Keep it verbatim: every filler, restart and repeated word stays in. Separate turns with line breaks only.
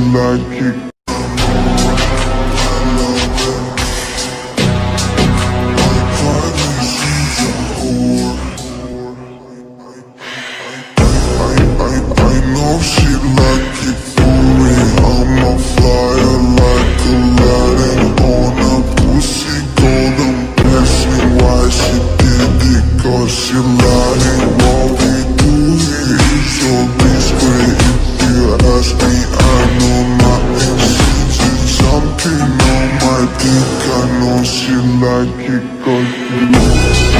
like it. She lying, what we do here is so discreet. If you ask me, I know nothing. She's jumping on my dick, I know she like it, 'cause you